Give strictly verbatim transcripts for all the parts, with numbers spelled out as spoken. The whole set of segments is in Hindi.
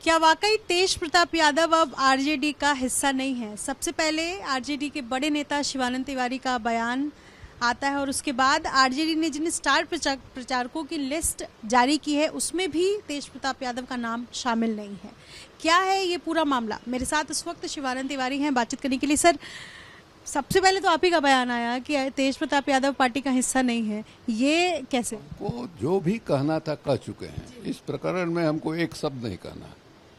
क्या वाकई तेज प्रताप यादव अब आरजेडी का हिस्सा नहीं है? सबसे पहले आरजेडी के बड़े नेता शिवानंद तिवारी का बयान आता है और उसके बाद आरजेडी ने जिन स्टार प्रचार, प्रचारकों की लिस्ट जारी की है उसमें भी तेज प्रताप यादव का नाम शामिल नहीं है। क्या है ये पूरा मामला? मेरे साथ इस वक्त शिवानंद तिवारी हैं बातचीत करने के लिए। सर, सबसे पहले तो आप ही का बयान आया कि तेज प्रताप यादव पार्टी का हिस्सा नहीं है, ये कैसे? वो जो भी कहना था कह चुके हैं। इस प्रकरण में हमको एक शब्द नहीं कहना।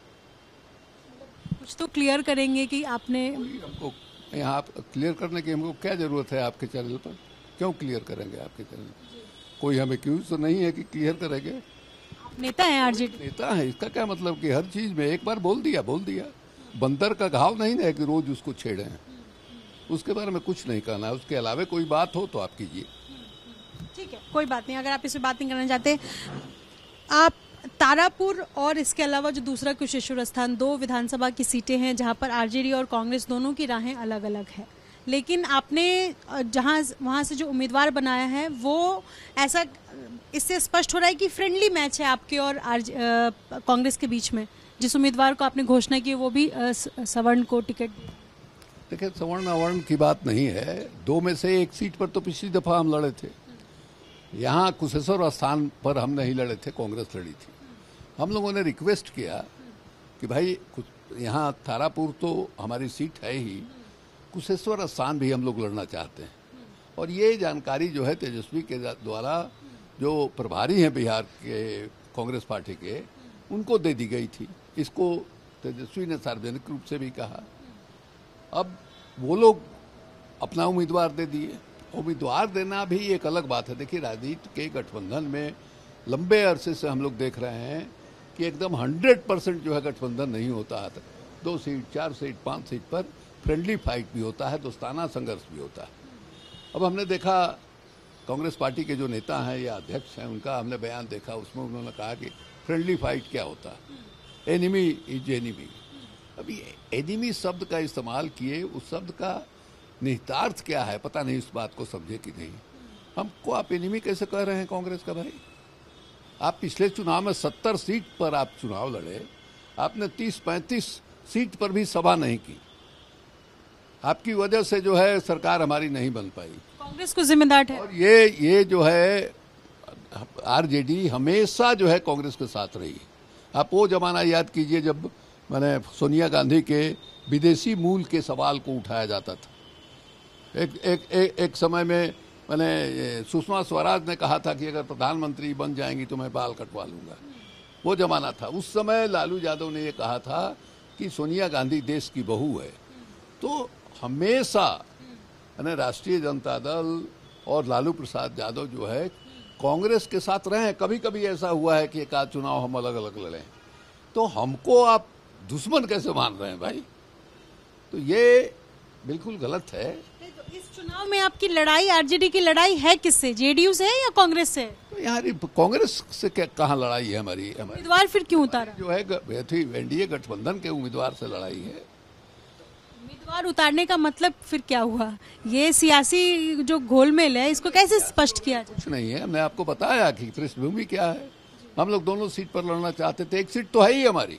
कुछ तो क्लियर करेंगे कि आपने हमको यहाँ आप क्लियर करने की हमको क्या जरूरत है? आपके चैनल पर क्यों क्लियर करेंगे? आपके चैनल पर कोई हमें क्यूज तो नहीं है कि क्लियर करेंगे। नेता है आरजेडी, नेता है, इसका क्या मतलब कि हर चीज में एक बार बोल दिया बोल दिया। बंदर का घाव नहीं है कि रोज उसको छेड़े हैं। उसके बारे में कुछ नहीं कहना है। उसके अलावा कोई बात हो तो आप कीजिए। ठीक है, कोई बात नहीं। अगर आप इस पर बात नहीं करना चाहते, आप तारापुर और इसके अलावा जो दूसरा कुशेश्वर स्थान, दो विधानसभा की सीटें हैं जहां पर आरजेडी और कांग्रेस दोनों की राहें अलग अलग है, लेकिन आपने जहां वहां से जो उम्मीदवार बनाया है वो ऐसा, इससे स्पष्ट हो रहा है कि फ्रेंडली मैच है आपके और कांग्रेस के बीच में। जिस उम्मीदवार को आपने घोषणा की वो भी सवर्ण को टिकट। देखिए, सवर्ण अवर्ण की बात नहीं है। दो में से एक सीट पर तो पिछली दफा हम लड़े थे। यहाँ कुशेश्वर स्थान पर हम नहीं लड़े थे, कांग्रेस लड़ी थी। हम लोगों ने रिक्वेस्ट किया कि भाई यहाँ तारापुर तो हमारी सीट है ही, कुशेश्वर स्थान भी हम लोग लड़ना चाहते हैं। और ये जानकारी जो है तेजस्वी के द्वारा, जो प्रभारी हैं बिहार के कांग्रेस पार्टी के, उनको दे दी गई थी। इसको तेजस्वी ने सार्वजनिक रूप से भी कहा। अब वो लोग अपना उम्मीदवार दे दिए। उम्मीदवार देना भी एक अलग बात है। देखिए, राजनीति के गठबंधन में लंबे अरसे से हम लोग देख रहे हैं कि एकदम हंड्रेड परसेंट जो है गठबंधन नहीं होता है। दो सीट, चार सीट, पांच सीट पर फ्रेंडली फाइट भी होता है, दोस्ताना संघर्ष भी होता है। अब हमने देखा कांग्रेस पार्टी के जो नेता हैं या अध्यक्ष हैं, उनका हमने बयान देखा। उसमें उन्होंने कहा कि फ्रेंडली फाइट क्या होता है, एनिमी इज एनिमी। अभी एनिमी शब्द का इस्तेमाल किए, उस शब्द का निहितार्थ क्या है पता नहीं, इस बात को समझे कि नहीं। हमको आप एनिमी कैसे कह रहे हैं कांग्रेस का? भाई, आप पिछले चुनाव में सत्तर सीट पर आप चुनाव लड़े, आपने तीस पैंतीस सीट पर भी सभा नहीं की। आपकी वजह से जो है सरकार हमारी नहीं बन पाई। कांग्रेस को जिम्मेदार है। और ये ये जो है आरजेडी हमेशा जो है कांग्रेस के साथ रही। आप वो जमाना याद कीजिए जब मैंने सोनिया गांधी के विदेशी मूल के सवाल को उठाया जाता था। एक एक एक, एक समय में मैंने सुषमा स्वराज ने कहा था कि अगर प्रधानमंत्री बन जाएंगी तो मैं बाल कटवा लूंगा। वो जमाना था। उस समय लालू यादव ने ये कहा था कि सोनिया गांधी देश की बहू है। तो हमेशा मैंने राष्ट्रीय जनता दल और लालू प्रसाद यादव जो है कांग्रेस के साथ रहे। कभी कभी ऐसा हुआ है कि एक आध चुनाव हम अलग अलग लड़े। तो हमको आप दुश्मन कैसे मान रहे हैं भाई? तो ये बिल्कुल गलत है। तो इस चुनाव में आपकी लड़ाई, आरजेडी की लड़ाई है किससे? जेडीयू से या कांग्रेस से? तो यार कांग्रेस से क्या कहाँ लड़ाई है हमारी? उम्मीदवार फिर क्यों उतारा? जो है एनडीए गठबंधन के उम्मीदवार से लड़ाई है। उम्मीदवार उतारने का मतलब फिर क्या हुआ? ये सियासी जो घोलमेल है इसको कैसे स्पष्ट किया जाए? कुछ नहीं है। हमने आपको बताया कि पृष्ठभूमि क्या है। हम लोग दोनों सीट पर लड़ना चाहते थे। एक सीट तो है ही हमारी।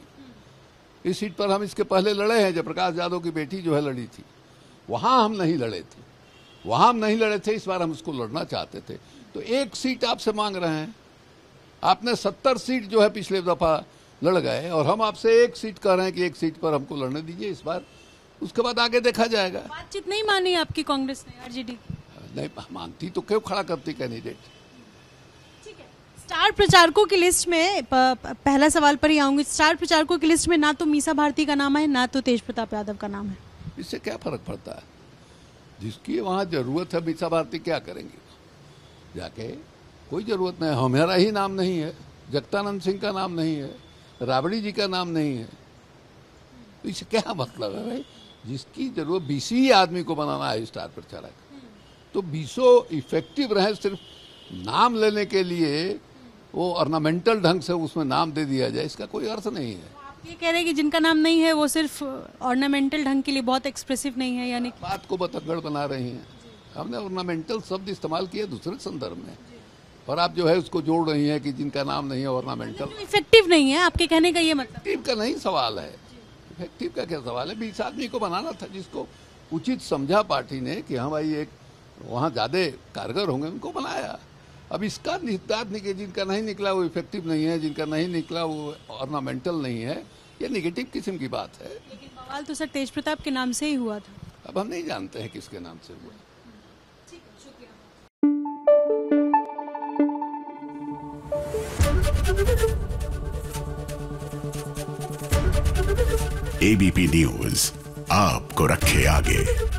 इस सीट पर हम इसके पहले लड़े हैं। जयप्रकाश यादव की बेटी जो है लड़ी थी, वहां हम नहीं लड़े थे। वहां हम नहीं लड़े थे। इस बार हम उसको लड़ना चाहते थे। तो एक सीट आपसे मांग रहे हैं। आपने सत्तर सीट जो है पिछले दफा लड़ गए और हम आपसे एक सीट कह रहे हैं कि एक सीट पर हमको लड़ने दीजिए इस बार। उसके बाद आगे देखा जाएगा। बातचीत नहीं मानी आपकी कांग्रेस ने? आरजेडी नहीं मानती तो क्यों खड़ा करती कैंडिडेट? ठीक है, स्टार प्रचारकों की लिस्ट में पहला सवाल पर ही आऊंगी। स्टार प्रचारकों की लिस्ट में ना तो मीसा भारती का नाम है, ना तो तेज प्रताप यादव का नाम है। इससे क्या फर्क पड़ता है? जिसकी वहां जरूरत है, मीसा भारती क्या करेंगे जाके? कोई जरूरत नहीं। हमारा ही नाम नहीं है, जगतानंद सिंह का नाम नहीं है, राबड़ी जी का नाम नहीं है। तो इससे क्या मतलब है भाई? जिसकी जरूरत बीसी आदमी को बनाना है स्टार प्रचारक, तो बीसों इफेक्टिव रहे। सिर्फ नाम लेने के लिए वो ऑर्नामेंटल ढंग से उसमें नाम दे दिया जाए, इसका कोई अर्थ नहीं है। ये कह रहे हैं कि जिनका नाम नहीं है वो सिर्फ ऑर्नामेंटल ढंग के लिए, बहुत एक्सप्रेसिव नहीं है, यानी बात को बतंगड़ बना रही हैं। हमने ऑर्नामेंटल शब्द इस्तेमाल किया दूसरे संदर्भ में। और आप जो है उसको जोड़ रही हैं कि जिनका नाम नहीं है ऑर्नामेंटल। इफेक्टिव नहीं है आपके कहने का ये मतलब? इफेक्टिव का नहीं सवाल है, इफेक्टिव का क्या सवाल है। बीस आदमी को बनाना था जिसको उचित समझा पार्टी ने कि हाँ भाई एक वहाँ ज़्यादा कारगर होंगे, उनको बनाया। अब इसका निहितार्थ नहीं कि जिनका नहीं निकला वो इफेक्टिव नहीं है, जिनका नहीं निकला वो ऑर्नामेंटल नहीं है, ये नेगेटिव किस्म की बात है। लेकिन बवाल तो सर तेज प्रताप के नाम से ही हुआ था। अब हम नहीं जानते हैं किसके नाम से हुआ। ठीक है, शुक्रिया। एबीपी न्यूज आपको रखे आगे।